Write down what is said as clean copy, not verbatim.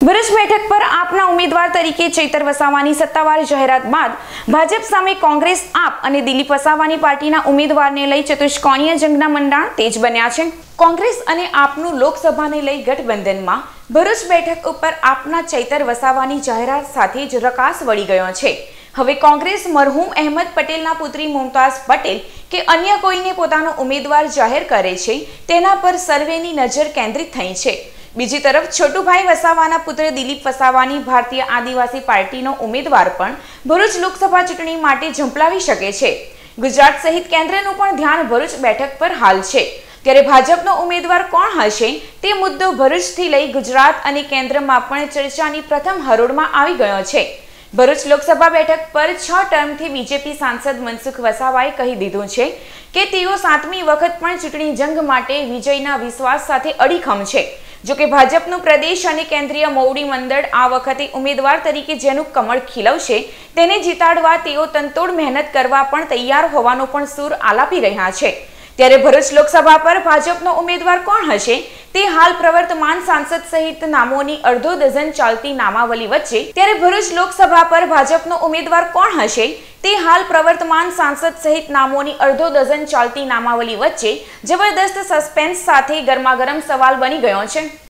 ભરૂચ બેઠક પર આપના ઉમેદવાર તરીકે ચૈતર વસાવાની સત્તાવાર જાહેરાત બાદ ભાજપ સામે કોંગ્રેસ, આપ અને દિલીપ વસાવાની પાર્ટીના ઉમેદવારને લઈ ચતુષ્કોણીય જંગના મંડાણ તેજ બન્યા છે। કોંગ્રેસ અને આપનું લોકસભાને લઈ ગઠબંધનમાં ભરૂચ બેઠક ઉપર આપના ચૈતર વસાવાની જાહેરાત સાથે જ રકાસ વળી ગયો છે। હવે કોંગ્રેસ મરહૂમ અહેમદ પટેલના પુત્રી મુમતાઝ પટેલ કે અન્ય કોઈને પોતાનો ઉમેદવાર જાહેર કરે છે તેના પર સર્વેની નજર કેન્દ્રિત થઈ છે। બીજી તરફ છોટુભાઈ વસાવાના પુત્ર દિલીપ વસાવાની ભારતીય આદિવાસી પાર્ટીનો ઉમેદવાર પણ ભરૂચ લોકસભા ચૂંટણી માટે ઝંપલાવી શકે છે। ગુજરાત સહિત કેન્દ્રનું પણ ધ્યાન ભરૂચ બેઠક પર હાલ છે। ત્યારે ભાજપનો ઉમેદવાર કોણ હશે તે મુદ્દો ભરૂચથી લઈ ગુજરાત અને કેન્દ્રમાં પણ ચર્ચાની પ્રથમ હરોળમાં આવી ગયો છે। ભરૂચ લોકસભા બેઠક પર 6 ટર્મથી બીજેપી સાંસદ મનસુખ વસાવાએ કહી દીધું છે કે તેઓ 7મી વખત પણ ચૂંટણી જંગ માટે વિજયના વિશ્વાસ સાથે અડીખમ છે। જો કે ભાજપનું પ્રદેશ અને કેન્દ્રીય મોવડી મંડળ આ વખતે ઉમેદવાર તરીકે જેનું કમળ ખીલવશે તેને જીતાડવા તેઓ તનતોડ મહેનત કરવા પણ તૈયાર હોવાનો પણ સૂર આલાપી રહ્યા છે। ત્યારે ભરૂચ લોકસભા પર ભાજપનો ઉમેદવાર કોણ હશે તે હાલ પ્રવર્તમાન સાંસદ સહિત નામોની અડધો ડઝન ચાલતી નામાવલી વચ્ચે ભરૂચ લોકસભા પર ભાજપનો ઉમેદવાર કોણ હશે તે હાલ પ્રવર્તમાન સાંસદ સહિત નામોની અડધો ડઝન ચાલતી નામાવલી વચ્ચે જબરદસ્ત સસ્પેન્સ સાથે ગરમાગરમ સવાલ બની ગયો છે।